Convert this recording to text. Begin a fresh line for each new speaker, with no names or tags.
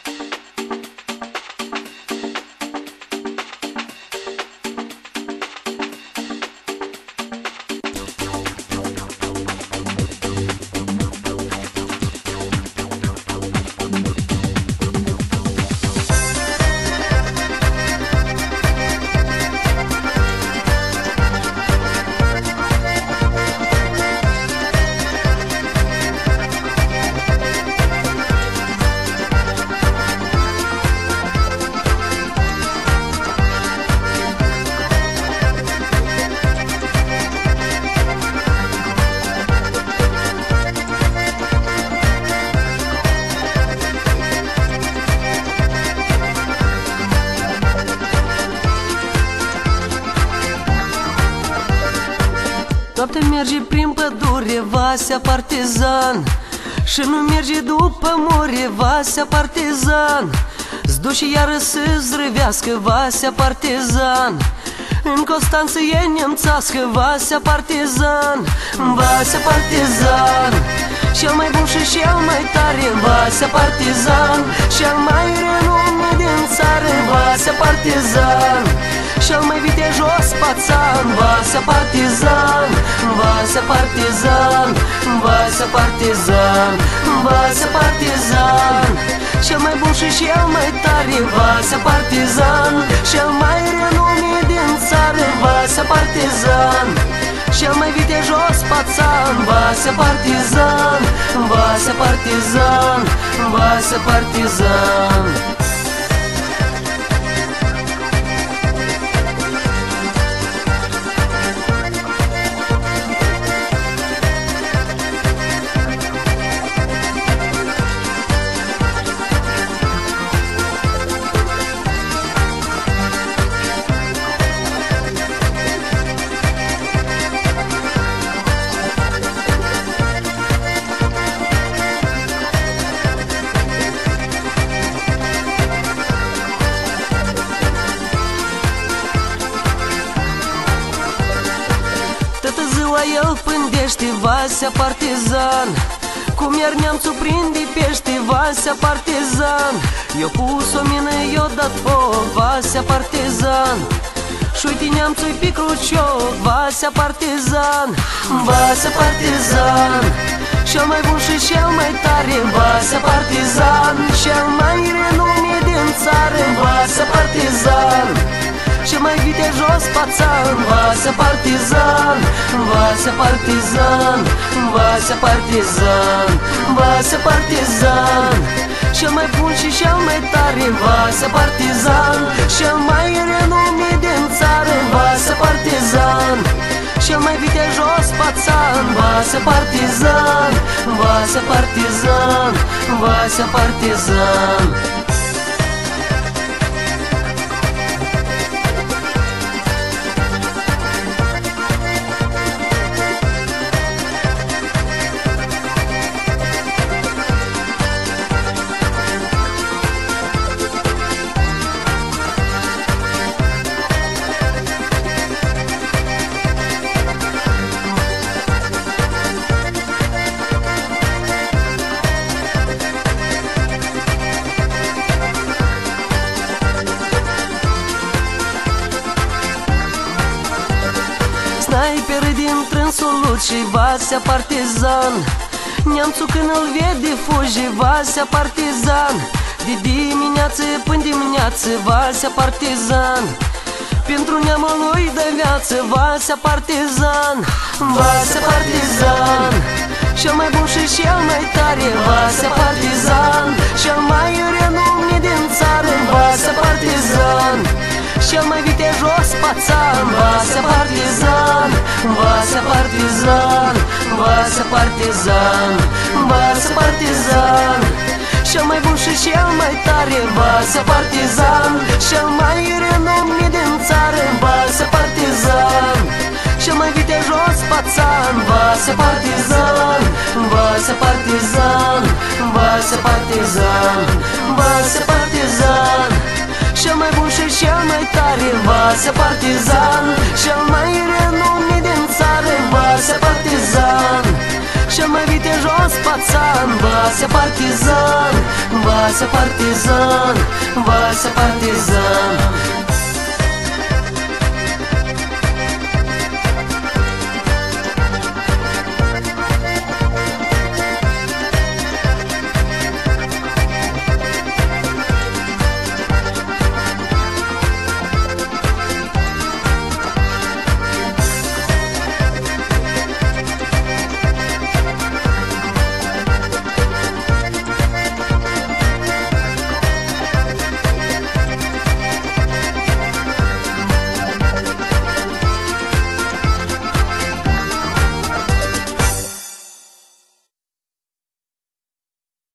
Noaptea merge prin pădure, Vasea partizan, și nu merge după more, Vasea partizan. Zduce iară să zrăvească, Vasea partizan. În Constanță e nemțească, Vasea partizan. Vasea partizan, cel mai bun și cel mai tare, Vasea partizan. Cel mai renumit din țară, Vasea partizan. Cel mai vitejos pațan, Vasea partizan. Vasea partizan, Vasea partizan, Vasea partizan. Cel mai bun și cel mai tare, Vasea partizan. Cel mai renumit din țară, Vasea partizan. Cel mai vitejos pațan, Vasea partizan. Vasea partizan, Vasea partizan. El pândește, Vasea partizan. Cum iar neamțul prinde pește, Vasea partizan. Eu pus o mină, eu dat foc, Vasea partizan. Și uite neamțul-i pe crucioc, Vasea partizan. Vasea partizan, cel mai bun și cel mai tare, Vasea partizan. Cel mai renumit din țară, Vasea partizan. Cel mai vitejos pațan, Vasea partizan. Vasea partizan, Vasea partizan, Vasea partizan. Cel mai bun și cel mai tare, Vasea partizan. Cel mai renumit din țară, Vasea partizan. Cel mai vitejos pațan, Vasea partizan. Vasea partizan, Vasea partizan. Sniper din trânsul Luci, Vasea partizan. Neamțul când îl vede fuge, Vasea partizan. De dimineață până dimineață, Vasea partizan. Pentru neamul lui de viață, Vasea partizan. Vasea partizan, cel mai bun și cel mai tare, Vasea partizan. Cel mai renumit din țară, Vasea partizan. Cel mai vitejos pațan, Vasea partizan. Vasea partizan, Vasea partizan, Vasea partizan. Cel mai bun și cel mai tare, Vasea partizan. Cel mai renumit din țară, Vasea partizan. Cel mai vitejos pațan, Vasea partizan. Vasea partizan, Vasea partizan, Vasea partizan. Cel mai bun și cel mai tare, Vasea partizan. Cel mai renumit din țară, Vasea partizan. cel mai vitejos pațan. Vasea partizan, Vasea partizan, Vasea partizan.